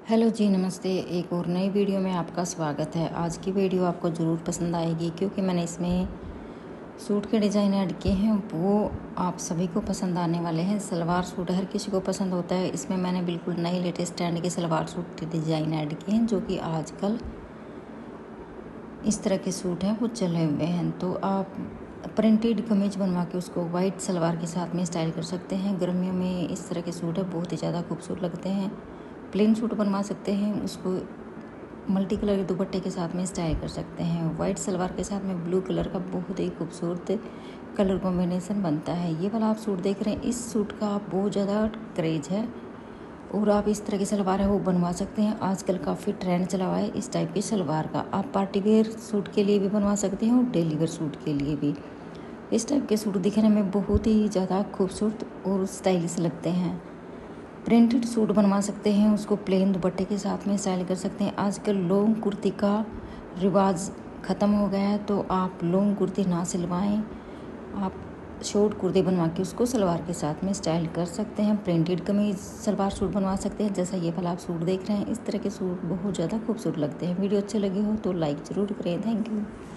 Hello जी, नमस्ते। एक और नई वीडियो में आपका स्वागत है। आज की वीडियो आपको ज़रूर पसंद आएगी क्योंकि मैंने इसमें सूट के डिज़ाइन ऐड किए हैं, वो आप सभी को पसंद आने वाले हैं। सलवार सूट हर किसी को पसंद होता है। इसमें मैंने बिल्कुल नए लेटेस्ट ट्रेंड के सलवार सूट के डिज़ाइन ऐड किए हैं, जो कि आजकल इस तरह के सूट हैं वो चले हुए हैं। तो आप प्रिंटेड कमीज बनवा के उसको वाइट सलवार के साथ में स्टाइल कर सकते हैं। गर्मियों में इस तरह के सूट है बहुत ही ज़्यादा खूबसूरत लगते हैं। प्लेन सूट बनवा सकते हैं, उसको मल्टी कलर के दुपट्टे के साथ में स्टाइल कर सकते हैं। वाइट सलवार के साथ में ब्लू कलर का बहुत ही खूबसूरत कलर कॉम्बिनेशन बनता है। ये वाला आप सूट देख रहे हैं, इस सूट का बहुत ज़्यादा क्रेज है और आप इस तरह की सलवार है वो बनवा सकते हैं। आजकल काफ़ी ट्रेंड चला हुआ है इस टाइप की सलवार का। आप पार्टी वेयर सूट के लिए भी बनवा सकते हैं और डेली वेयर सूट के लिए भी। इस टाइप के सूट दिखने में बहुत ही ज़्यादा खूबसूरत और स्टाइलिश लगते हैं। प्रिंटेड सूट बनवा सकते हैं, उसको प्लेन दुपट्टे के साथ में स्टाइल कर सकते हैं। आजकल लॉन्ग कुर्ती का रिवाज ख़त्म हो गया है, तो आप लॉन्ग कुर्ती ना सिलवाएं, आप शॉर्ट कुर्ती बनवा के उसको सलवार के साथ में स्टाइल कर सकते हैं। प्रिंटेड कमीज सलवार सूट बनवा सकते हैं, जैसा ये वाला आप सूट देख रहे हैं। इस तरह के सूट बहुत ज़्यादा खूबसूरत लगते हैं। वीडियो अच्छे लगे हो तो लाइक ज़रूर करें। Thank you.